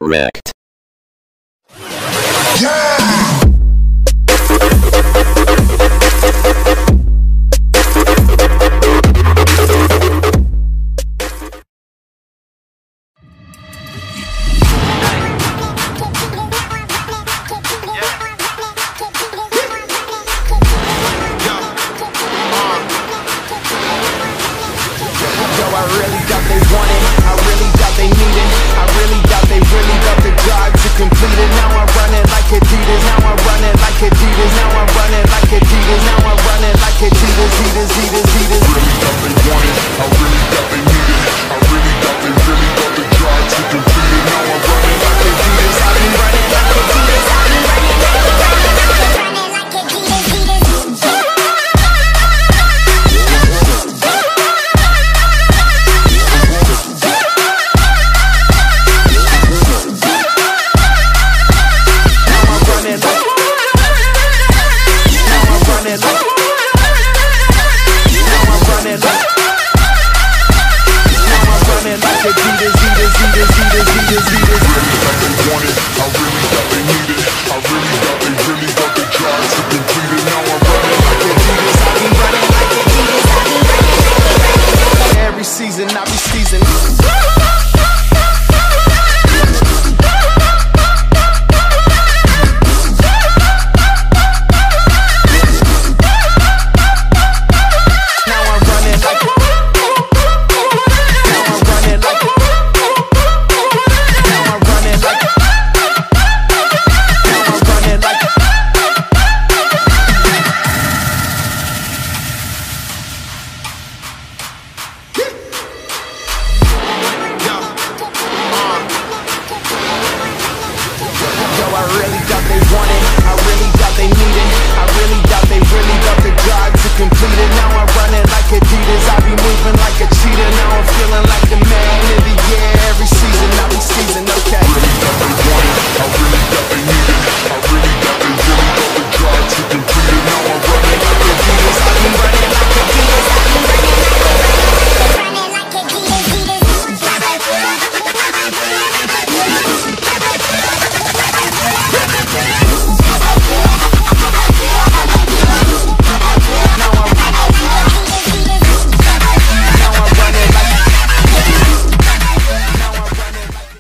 Wrecked. I really doubt they want it, I really doubt they need it, I really doubt they really got the drive to complete it. Now I'm running like Adidas, now I'm running like Adidas, now I'm running like Adidas, now I'm running like Adidas, Adidas, Adidas, Adidas.